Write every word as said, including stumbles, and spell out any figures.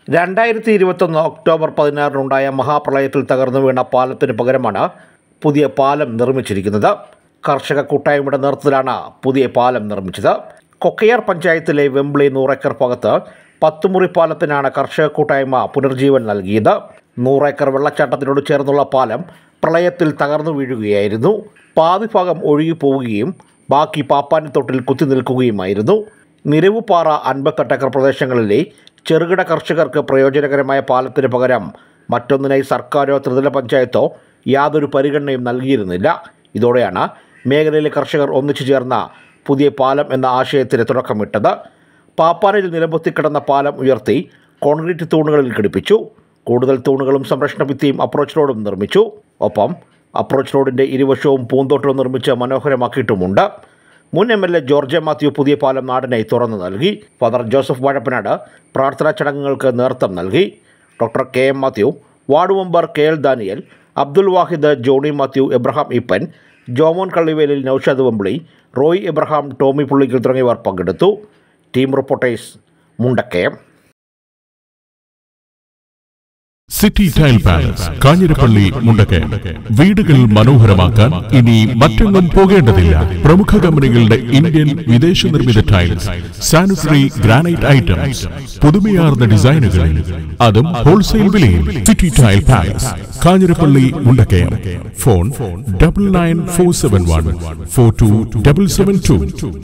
രണ്ടായിരത്തി ഇരുപത്തൊന്ന് ഒക്ടോബർ പതിനാറിനുണ്ടായ മഹാപ്രളയത്തിൽ തകർന്നു വീണ പാലത്തിന് പകരമാണ് പുതിയ പാലം നിർമ്മിച്ചിരിക്കുന്നത്. കർഷക കൂട്ടായ്മയുടെ നേതൃത്വത്തിലാണ് പുതിയ പാലം നിർമ്മിച്ചത്. കൊക്കയാർ പഞ്ചായത്തിലെ വെമ്പിളി നൂറേക്കർ ഭാഗത്ത് പത്തുമുറി പാലത്തിനാണ് കർഷക കൂട്ടായ്മ പുനർജീവൻ നൽകിയത്. നൂറേക്കർ വെള്ളച്ചാട്ടത്തിനോട് ചേർന്നുള്ള പാലം പ്രളയത്തിൽ തകർന്നു വീഴുകയായിരുന്നു. പാതിഭാഗം ഒഴുകിപ്പോവുകയും ബാക്കി പാപ്പാനിത്തോട്ടിൽ കുത്തി നിൽക്കുകയുമായിരുന്നു. നിരവുപാറ അൻപത്തെട്ട് ഏക്കർ പ്രദേശങ്ങളിലെ ചെറുകിട കർഷകർക്ക് പ്രയോജനകരമായ പാലത്തിന് പകരം മറ്റൊന്നിനായി സർക്കാരോ ത്രിതല പഞ്ചായത്തോ യാതൊരു പരിഗണനയും നൽകിയിരുന്നില്ല. ഇതോടെയാണ് മേഖലയിലെ കർഷകർ ഒന്നിച്ചു ചേർന്ന പുതിയ പാലം എന്ന ആശയത്തിന് തുടക്കമിട്ടത്. പാപ്പാനിൽ നിലംപൊത്തിക്കിടന്ന പാലം ഉയർത്തി കോൺക്രീറ്റ് തൂണുകളിൽ ഘടിപ്പിച്ചു. കൂടുതൽ തൂണുകളും സംരക്ഷണ ഭിത്തിയും അപ്രോച്ച് റോഡും നിർമ്മിച്ചു. ഒപ്പം അപ്രോച്ച് റോഡിൻ്റെ ഇരുവശവും പൂന്തോട്ടവും നിർമ്മിച്ച് മനോഹരമാക്കിയിട്ടുമുണ്ട്. മുൻ M L A George Mathew പുതിയ പാലം നാടിനായി തുറന്നു നൽകി. ഫാദർ ജോസഫ് വാഴപ്പനാട് പ്രാർത്ഥനാ ചടങ്ങുകൾക്ക് നേതൃത്വം നൽകി. Doctor K M Mathew, ward member K L Daniel, Abdul Wahid, Johnny Mathew, Abraham Ippan, Jomon Kallivelil, Noushad Vembili, Roy Abraham, Tomy Pullikkal തുടങ്ങിയവർ പങ്കെടുത്തു. Team reporters Mundakkayam. City tile palace, Kanjirappally, Mundakkayam. വീടുകൾ മനോഹരമാക്കാൻ ഇനി മറ്റൊന്നും പോകേണ്ടതില്ല. പ്രമുഖ കമ്പനികളുടെ ഇന്ത്യൻ വിദേശ നിർമ്മിത ടൈൽസ്, സാനിറ്ററി, ഗ്രാനൈറ്റ് ഐറ്റംസ്, പുതുമയാർന്ന ഡിസൈനുകളിൽ, അതും ഹോൾസെയിൽ വിലയിൽ. City tile palace, Kanjirappally, Mundakkayam. Phone double nine four seven one four two double seven to.